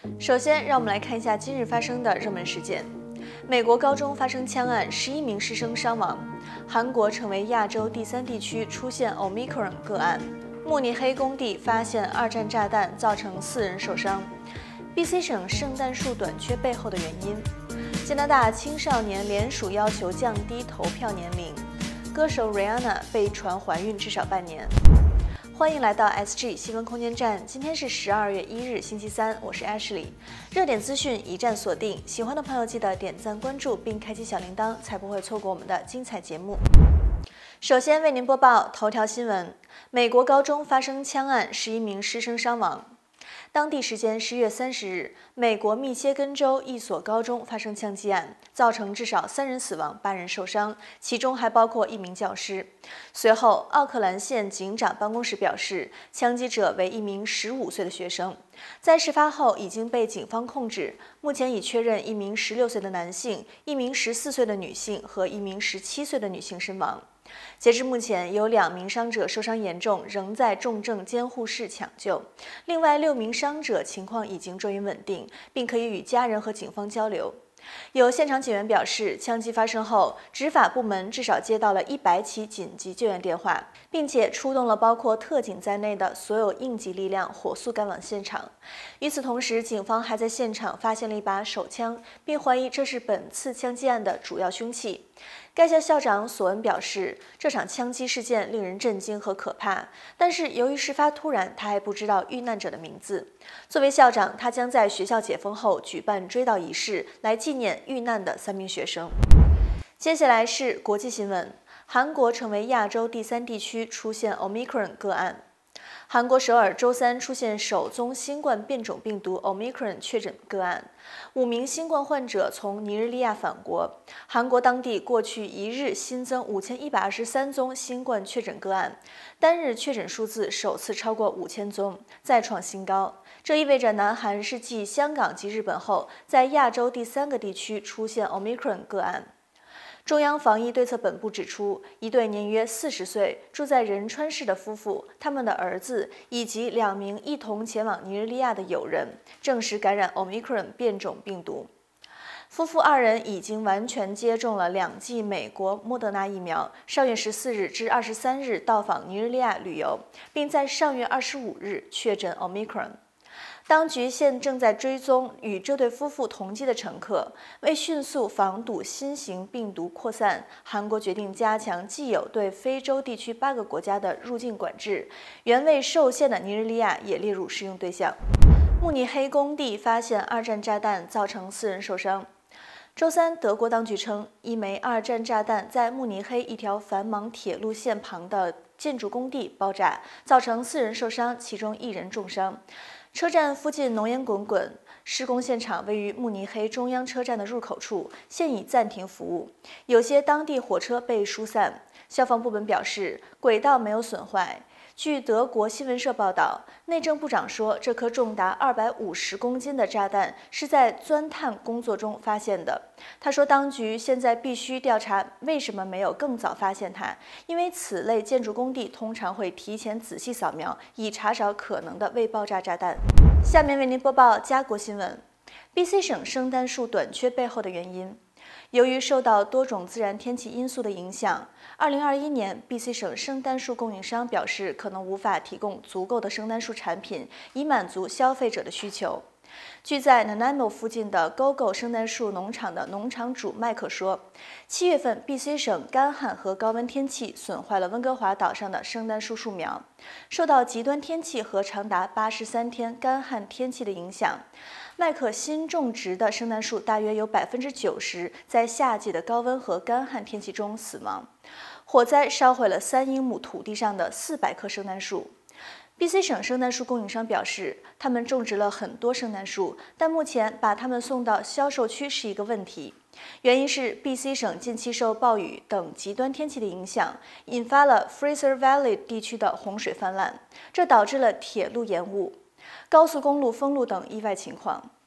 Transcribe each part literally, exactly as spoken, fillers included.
首先，让我们来看一下今日发生的热门事件：美国高中发生枪案，十一名师生伤亡；韩国成为亚洲第三地区出现 Omicron 个案；慕尼黑工地发现二战炸弹，造成四人受伤；B C 省圣诞树短缺背后的原因；加拿大青少年联署要求降低投票年龄；歌手 Rihanna 被传怀孕至少半年。欢迎来到 S G 新闻空间站，今天是十二月一日，星期三，我是 Ashley。热点资讯一站锁定，喜欢的朋友记得点赞关注并开启小铃铛，才不会错过我们的精彩节目。首先为您播报头条新闻：美国高中发生枪案，十一名师生伤亡。当地时间十月三十日，美国密歇根州一所高中发生枪击案，造成至少三人死亡、八人受伤，其中还包括一名教师。随后，奥克兰县警长办公室表示，枪击者为一名十五岁的学生，在事发后已经被警方控制，目前已确认一名十六岁的男性、一名十四岁的女性和一名十七岁的女性身亡。截至目前，有两名伤者受伤严重，仍在重症监护室抢救。另外六名伤者情况已经转为稳定，并可以与家人和警方交流。有现场警员表示，枪击发生后，执法部门至少接到了一百起紧急救援电话，并且出动了包括特警在内的所有应急力量，火速赶往现场。与此同时，警方还在现场发现了一把手枪，并怀疑这是本次枪击案的主要凶器。该校校长索恩表示，这场枪击事件令人震惊和可怕，但是由于事发突然，他还不知道遇难者的名字。作为校长，他将在学校解封后举办追悼仪式，来纪念遇难的三名学生。接下来是国际新闻：韩国成为亚洲第三地区出现 Omicron 个案。韩国首尔周三出现首宗新冠变种病毒 Omicron 确诊个案，五名新冠患者从尼日利亚返国。韩国当地过去一日新增五千一百二十三宗新冠确诊个案，单日确诊数字首次超过五千宗，再创新高。这意味着南韩是继香港及日本后，在亚洲第三个地区出现 Omicron 个案。中央防疫对策本部指出，一对年约四十岁、住在仁川市的夫妇，他们的儿子以及两名一同前往尼日利亚的友人，证实感染 Omicron 变种病毒。夫妇二人已经完全接种了两剂美国莫德纳疫苗，上月十四日至二十三日到访尼日利亚旅游，并在上月二十五日确诊 Omicron。当局现正在追踪与这对夫妇同机的乘客，为迅速防堵新型病毒扩散，韩国决定加强既有对非洲地区八个国家的入境管制，原未受限的尼日利亚也列入适用对象。慕尼黑工地发现二战炸弹，造成四人受伤。周三，德国当局称，一枚二战炸弹在慕尼黑一条繁忙铁路线旁的建筑工地爆炸，造成四人受伤，其中一人重伤。车站附近浓烟滚滚，施工现场位于慕尼黑中央车站的入口处，现已暂停服务，有些当地火车被疏散。消防部门表示，轨道没有损坏。据德国新闻社报道，内政部长说，这颗重达二百五十公斤的炸弹是在钻探工作中发现的。他说，当局现在必须调查为什么没有更早发现它，因为此类建筑工地通常会提前仔细扫描，以查找可能的未爆炸炸弹。下面为您播报家国新闻 ：B C 省圣诞树短缺背后的原因。由于受到多种自然天气因素的影响，二零二一年 B C 省圣诞树供应商表示可能无法提供足够的圣诞树产品，以满足消费者的需求。据在 Nanaimo 附近的 GoGo 圣诞树农场的农场主麦克说，七月份 B C 省干旱和高温天气损坏了温哥华岛上的圣诞树树苗。受到极端天气和长达八十三天干旱天气的影响，麦克新种植的圣诞树大约有百分之九十在夏季的高温和干旱天气中死亡。火灾烧毁了三英亩土地上的四百棵圣诞树。B C 省圣诞树供应商表示，他们种植了很多圣诞树，但目前把它们送到销售区是一个问题。原因是 B C 省近期受暴雨等极端天气的影响，引发了 Fraser Valley 地区的洪水泛滥，这导致了铁路延误、高速公路封路等意外情况。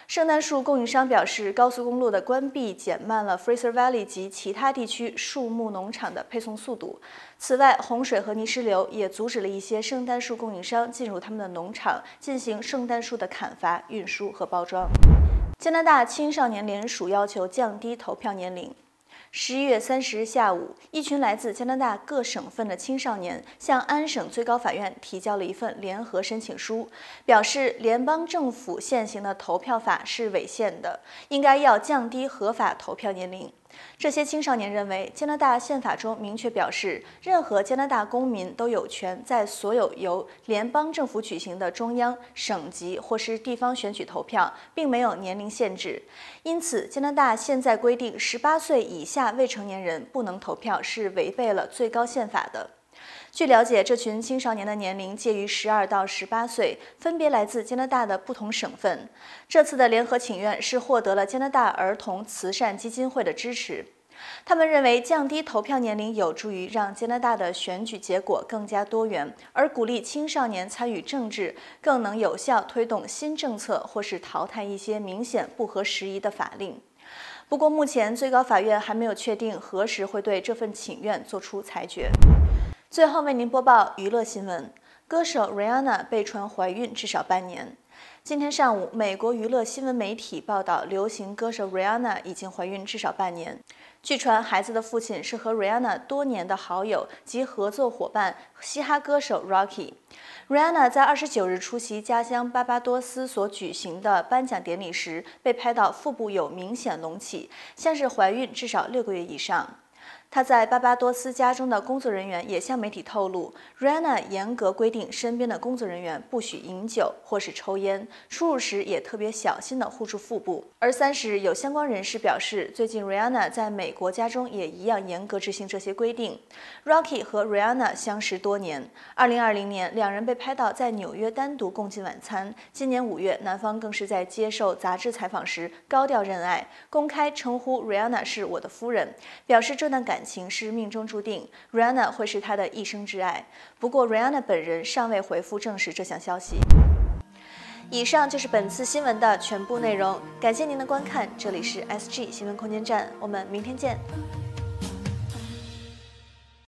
圣诞树供应商表示，高速公路的关闭减慢了 Fraser Valley 及其他地区树木农场的配送速度。此外，洪水和泥石流也阻止了一些圣诞树供应商进入他们的农场进行圣诞树的砍伐、运输和包装。加拿大青少年联署要求降低投票年龄。十一月三十日下午，一群来自加拿大各省份的青少年向安省最高法院提交了一份联合申请书，表示联邦政府现行的投票法是违宪的，应该要降低合法投票年龄。这些青少年认为，加拿大宪法中明确表示，任何加拿大公民都有权在所有由联邦政府举行的中央、省级或是地方选举投票，并没有年龄限制。因此，加拿大现在规定十八岁以下未成年人不能投票是违背了最高宪法的。据了解，这群青少年的年龄介于十二到十八岁，分别来自加拿大的不同省份。这次的联合请愿是获得了加拿大儿童慈善基金会的支持。他们认为，降低投票年龄有助于让加拿大的选举结果更加多元，而鼓励青少年参与政治，更能有效推动新政策或是淘汰一些明显不合时宜的法令。不过，目前最高法院还没有确定何时会对这份请愿作出裁决。最后为您播报娱乐新闻：歌手 Rihanna 被传怀孕至少半年。今天上午，美国娱乐新闻媒体报道，流行歌手 Rihanna 已经怀孕至少半年。据传，孩子的父亲是和 Rihanna 多年的好友及合作伙伴嘻哈歌手 Rocky。Rihanna 在二十九日出席家乡巴巴多斯所举行的颁奖典礼时，被拍到腹部有明显隆起，像是怀孕至少六个月以上。他在巴巴多斯家中的工作人员也向媒体透露 ，Rihanna 严格规定身边的工作人员不许饮酒或是抽烟，出入时也特别小心地护住腹部。而三十日，有相关人士表示，最近 Rihanna 在美国家中也一样严格执行这些规定。Rocky 和 Rihanna 相识多年，二零二零年两人被拍到在纽约单独共进晚餐。今年五月，男方更是在接受杂志采访时高调认爱，公开称呼 Rihanna 是我的夫人，表示这段感情是命中注定 ，Rihanna 会是他的一生挚爱。不过 ，Rihanna 本人尚未回复证实这项消息。以上就是本次新闻的全部内容，感谢您的观看，这里是 S G 新闻空间站，我们明天见。